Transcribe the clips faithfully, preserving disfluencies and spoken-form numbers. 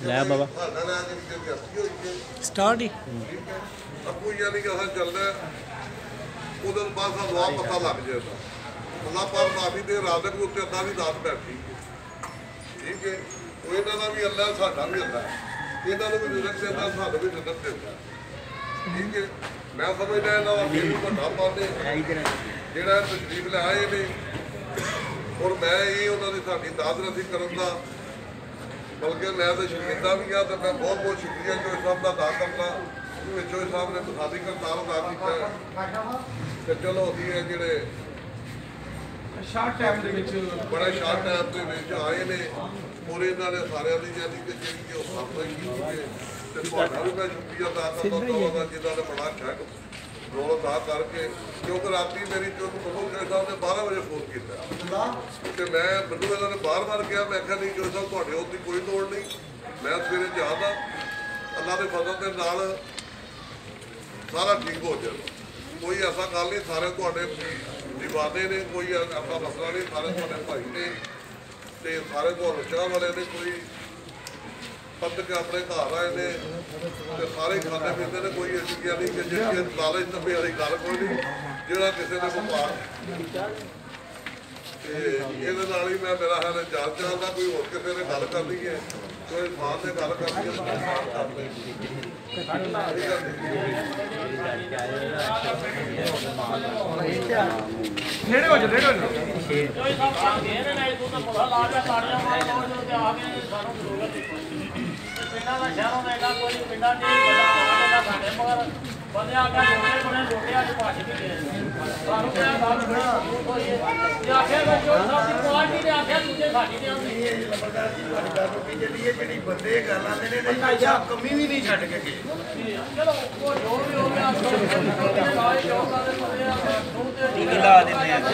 ਲੈ ਬਾਬਾ ਸਟਾਰਟ ਹੀ ਆਪੂ ਯਾਨੀ ਕਿ ਅਸਾਂ ਚੱਲਦਾ ਉਹਦੇ ਬਾਅਦ ਸਾਨੂੰ ਆਪ ਪਤਾ ਲੱਗ ਜਾਂਦਾ ਅੱਲਾਹ ਪਾਕ ਮਾਫੀ ਦੇ ਰਾਜ਼ਕ ਦੇ ਉੱਤੇ ਅੱਲਾ ਦੀ ਦਾਤ ਬੈਠੀ ਠੀਕ ਹੈ ਉਹ ਇਹਨਾਂ ਦਾ ਵੀ ਅੱਲਾ ਸਾਡਾ ਵੀ ਅੱਲਾ ਇਹਨਾਂ ਨੂੰ ਵੀ ਰਿਜ਼ਕ ਦਿੰਦਾ ਸਾਨੂੰ ਵੀ ਰਿਜ਼ਕ ਦਿੰਦਾ ਠੀਕ ਹੈ ਮੈਂ ਸਮਝਦਾ ਇਹਨਾਂ ਦਾ ਮੈਨੂੰ ਵੱਡਾ ਪਾਉਂਦੇ ਜਿਹੜਾ ਤਸ਼ਰੀਫ ਲੈ ਆਏ ਨੇ ਔਰ ਮੈਂ ਇਹ ਉਹਨਾਂ ਦੀ ਸਾਡੀ ਦਾਦਰਸੀ ਕਰਨ ਦਾ ਬਲਕਿ ਮੈਂ ਤਾਂ ਸ਼ਰਮਿੰਦਾ ਵੀ ਹਾਂ ਅਤੇ ਮੈਂ ਬਹੁਤ ਬਹੁਤ ਸ਼ੁਕਰੀਆ ਚੋਏ ਸਾਹਿਬ ਦਾ ਅਦਾ ਕਰਦਾ ਕਿ ਚੋਏ ਸਾਹਿਬ ਨੇ ਮੁਸਾਦੀ ਕਰਤਾਰ ਅਦਾ ਕੀਤਾ ਤੇ ਚਲੋ ਅਸੀਂ ਇਹ ਜਿਹੜੇ ਸ਼ਾਰਟ ਟਾਈਮ ਦੇ ਵਿੱਚ ਬੜੇ ਸ਼ਾਰਟ ਟਾਈਮ ਦੇ ਵਿੱਚ ਆਏ ਨੇ ਔਰ ਇਹਨਾਂ ਨੇ ਸਾਰਿਆਂ ਦੀ ਜਾਨੀ ਕਿ ਜਿਹੜੀ ਕਿ ਉਹ ਸਾਹਮਣੇ ਕੀਤੀ ਹੈ ਤੇ ਤੁਹਾਡਾ ਵੀ ਮੈਂ ਸ਼ੁਕਰੀਆ ਅਦਾ ਕਰਦਾ ਹਾਂ ਜਿਨ੍ਹਾਂ ਨੇ ਬੜਾ ਸ਼ਾਇਦ ਰੋਲ ਅਦਾ ਕਰਕੇ ਕਿਉਂਕਿ ਰਾਤੀ ਮੇਰੀ ਚੋਣ ਕਬੂਲ ਚੋਏ ਸਾਹਿਬ ਨੇ ਬਾਰਾਂ ਵਜੇ ਫੋਨ ਕੀਤਾ ਤੇ ਮੈਂ ਮੈਨੂੰ ਇਹਨਾਂ ਨੇ ਬਾਰ ਬਾਰ ਕਿਹਾ ਮੈਂ ਕਿਹਾ ਨਹੀਂ ਚੋਏ ਸਾਹਿਬ ਤੁਹਾਡੇ ਉਸ ਦੀ ਕੋਈ ਲੋੜ ਨਹੀਂ ਮੈਂ ਸਵੇਰੇ ਜਾਂਦਾ ਅੱਲਾ ਦੇ ਫਜ਼ਲ ਦੇ ਨਾਲ ਸਾਰਾ ਠੀਕ ਹੋ ਜਾਏਗਾ ਕੋਈ ਐਸਾ ਗੱਲ ਨਹੀਂ ਸਾਰੇ ਤੁਹਾਡੇ ਦੀਵਾਨੇ ਨੇ ਕੋਈ ਐਸਾ ਮਸਲਾ ਨਹੀਂ ਸਾਰੇ ਤੁਹਾਡੇ ਭਾਈ ਨੇ ਤੇ ਸਾਰੇ ਤੁਹਾਨੂੰ ਚਾਹ ਵਾਲੇ ਨੇ ਕੋਈ ਪੱਤ ਕੇ ਆਪਣੇ ਘਰ ਆਏ ਨੇ ਤੇ ਸਾਰੇ ਖਾਂਦੇ ਪੀਂਦੇ ਨੇ ਕੋਈ ਐਸੀ ਗੱਲ ਨਹੀਂ ਕਿ ਜਿਹੜੀ ਲਾਲਚ ਨੱਬੇ ਵਾਲੀ ਗੱਲ ਕੋਈ ਨਹੀਂ ਜਿਹੜਾ ਕਿਸੇ ਨੇ ਵਪਾਰ ਤੇ ਇਹਦੇ ਨਾਲ ਹੀ ਮੈਂ ਮੇਰਾ ਹਾਲ ਜਾਣ ਚਾਹੁੰਦਾ ਕੋਈ ਹੋਰ ਕਿਸੇ ਨੇ ਗੱਲ ਕਰਨੀ ਹੈ ਕੋਈ ਮਾਂ ਨੇ ਗੱਲ ਕਰਨੀ ਹੈ ਕਰ ਲੈ ਨੇੜੇ ਹੋ ਜਾ ਨੇੜੇ ਹੋ ਜਾ ਕੋਈ ਸਭ ਆ ਗਏ ਨੇ ਨਹੀਂ ਤੂੰ ਤਾਂ ਪਤਾ ਲਾ ਕੇ ਸਾੜੀਆਂ ਮਾਰ ਲਓ ਤੇ ਆ ਕੇ ਸਾਨੂੰ ਜ਼ਰੂਰਤ ਪਿੰਡਾਂ ਦਾ ਸ਼ਹਿਰੋਂ ਦਾ ਇਹਦਾ ਕੋਈ ਪਿੰਡਾਂ ਦੀ ਬੜਾ ਆਉਂਦਾ ਸਾਡੇ ਮਗਰ ਬੰਦੇ ਆ ਕੇ ਲੋਕੇ ਬਣੇ ਲੋਕੇ ਅੱਜ ਭੱਜ ਵੀ ਗਏ ਸਾਨੂੰ ਤੇ ਗੱਲ ਬੜਾ ਹੋਈ ਹੈ ਤੇ ਆਖਿਆ ਜੋ ਸਭ ਦੀ ਕੁਆਲਿਟੀ ਨੇ ਆਖਿਆ ਦੂਜੇ ਸਾਡੀ ਨੇ ਆਉਂਦੀ ਹੈ ਨੰਬਰਦਾਰ ਜੀ ਤੁਹਾਡੀ ਗੱਲ ਰੁਕੀ ਚੱਲੀ ਹੈ ਜਿਹੜੀ ਬੰਦੇ ਗੱਲ ਆਉਂਦੇ ਨੇ ਨਹੀਂ ਕਮੀ ਵੀ ਨਹੀਂ ਛੱਡ ਕੇ ਗਏ ਚਲੋ ਉਹ ਜੋ ਵੀ ਹੋ ਗਿਆ ਸਾਰੇ ਜੋ ਕਰਦੇ ਬੰਦੇ ਆ ਕੀ ਲਾ ਦਿੰਦੇ ਆ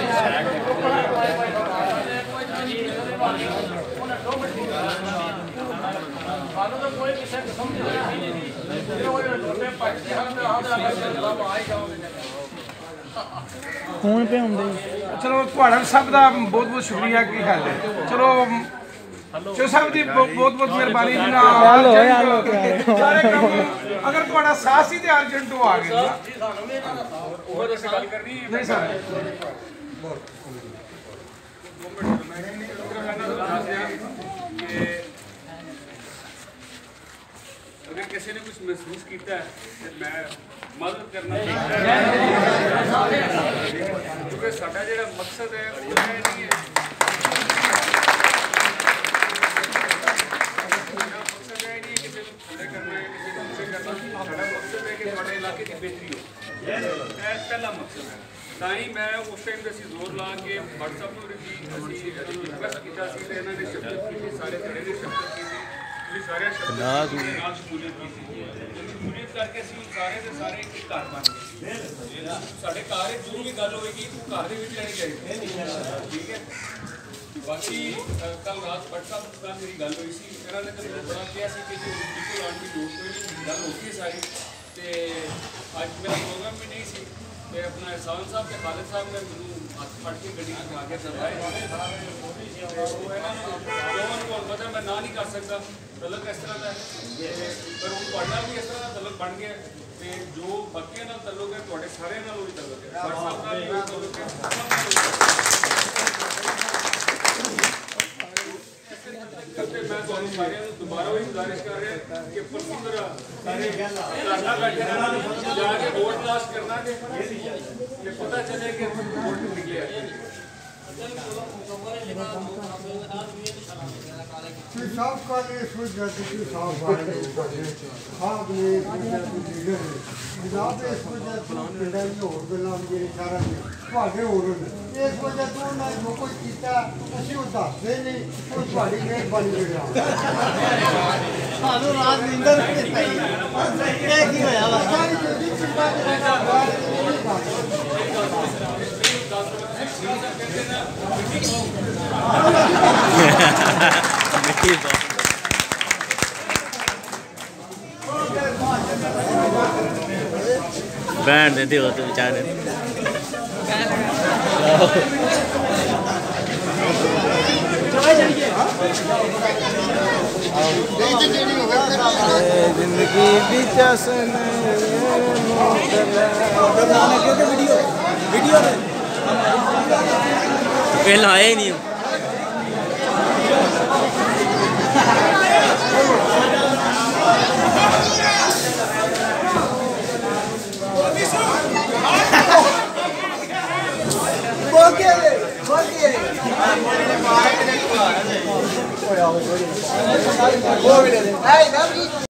ਸਾਨੂੰ ਤਾਂ ਕੋਈ ਕਿਸੇ ਕਿਸਮ ਦੀ ਹੋਈ ਨਹੀਂ ਉਹ ਲੋਟੇ ਭੱਜਦੇ ਹਨ ਤੇ ਆਹ ਦਾ ਸਭ ਆ ਹੀ ਜਾਓਗੇ ਫੋਨ ਪੇ ਹੁੰਦੇ ਚਲੋ ਤੁਹਾਡਾ ਸਭ ਦਾ ਬਹੁਤ ਬਹੁਤ ਸ਼ੁਕਰੀਆ ਕੀ ਹਾਲ ਹੈ ਚਲੋ ਚੋ ਸਾਹਿਬ ਦੀ ਬਹੁਤ ਬਹੁਤ ਮਿਹਰਬਾਨੀ ਨਾਲ ਅਗਰ ਤੁਹਾਡਾ ਸਾਥ ਸੀ ਤੇ ਅਰਜੈਂਟ ਆ ਗਿਆ ਸਾਨੂੰ ਵੀ ਇਹਨਾਂ ਦਾ ਉਹ ਇਸ ਗੱਲ ਕਰਨੀ ਨਹੀਂ ਸਰ अगर किसी ने कुछ महसूस किया है तो मैं मदद करना क्योंकि साडा जो मकसद है वो नहीं है मकसद है नहीं किसी को खड़े करना है किसी को नीचे करना साडा मकसद है कि हमारे इलाके की बेहतरी हो पहला मकसद है ताई मैं उस टाइम से जोर ला के व्हाट्सएप पर भी रिक्वेस्ट किया इन्होंने शिरकत की सारे धड़े ने शिरकत की सारे शमूलीयत करके सारे के सारे एक घर बन गए साढ़े घर जो भी गल होगी घर के रहनी चाहिए ठीक है बाकी कल रात व्हाट्सएप पर मेरी गल हुई सी इन्होंने तो बड़ा कहा कि बिल्कुल आने की लोड़ कोई नहीं गल हो गई सारी तो अज मेरा प्रोग्राम भी नहीं सी तो अपना एहसान साहब के खालिद साहब ने मैं हथ फट के गड्डी आ के दबाए मतलब मैं ना नहीं कर सकता तलक इस तरह का पर हूँ पढ़ना भी इस तरह का तलक बन गया तो जो बाकी नाल तलक है थोड़े सारे नाल वही तलक है मैं सारे दोबारा वही गुजारिश कर रहे कि परसों जाके वोट कास्ट करना कि पता चले कि वोट निकले साफ का ये सोच जाती है साफ वाले खाद में जनाब इस वजह से पिंडा में और गल्लां मेरे सारा भागे हो रहे हैं इस वजह से ना जो कोई कीता ਅਸੀਂ ਉਹ ਦੱਸਦੇ ਨਹੀਂ ਉਹ ਤੁਹਾਡੀ ਮਿਹਰਬਾਨੀ ਜਿਹੜਾ ਸਾਨੂੰ ਰਾਤ ਨੀਂਦਰ ਨਹੀਂ ਪਈ ਇਹ ਕੀ ਹੋਇਆ ਵਾ ਸਾਰੀ ਜਿਹੜੀ ਪਿੰਡਾਂ ਦੇ बैंड देते हो तो बेचारे चलो जिंदगी भी चसन वीडियो वीडियो पहला आया ही नहीं हूँ। बोल के बोल के